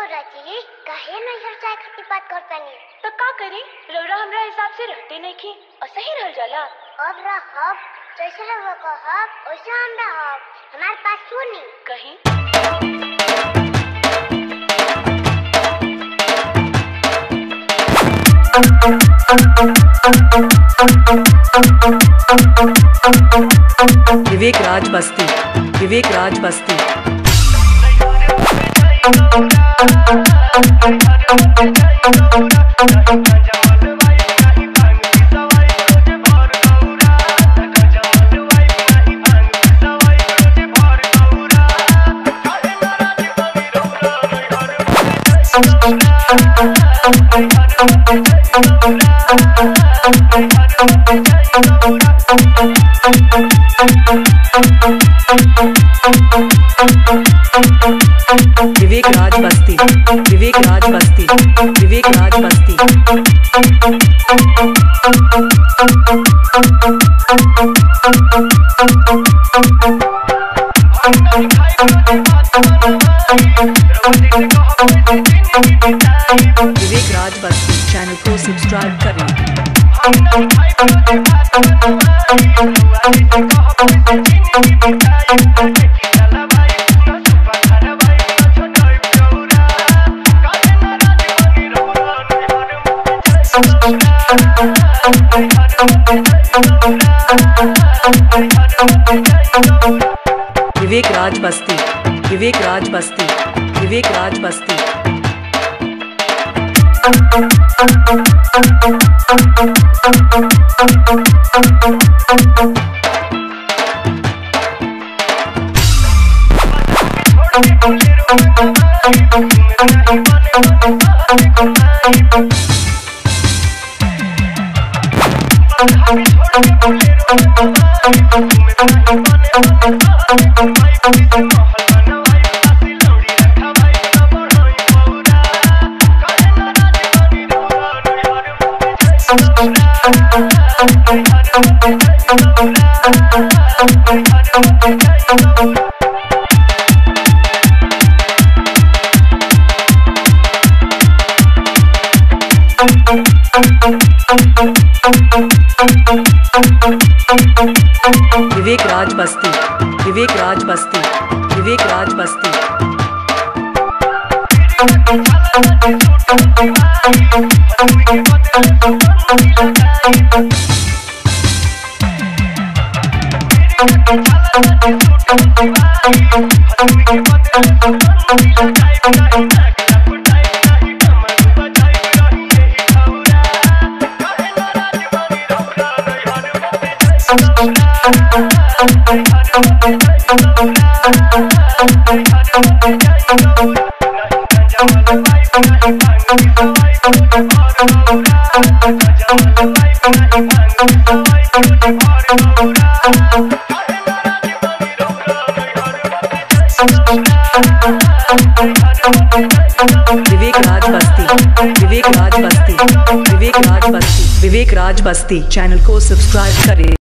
गौरा जी काहे नहीं हर चाय खाती बात करतानी तो का करी रौरा हमरा हिसाब से रहते नहीं की और सही रहल जाला। अब रहब जैसे रहुआ कहब वैसे हम रहब। हमारे पास सुनी कहीं विवेक राज बस्ती, विवेक राज बस्ती। विवेक राज बस्ती, विवेक राज बस्ती, विवेक राज बस्ती। विवेक राज बस्ती चैनल को सब्सक्राइब करें। विवेक राज बस्ती, विवेक राज बस्ती, विवेक राज बस्ती। विवेक राज बस्ती, विवेक राज बस्ती, विवेक राज बस्ती। विवेक राज बस्ती, विवेक राज बस्ती, विवेक राज बस्ती, विवेक राज बस्ती चैनल को सब्सक्राइब करें।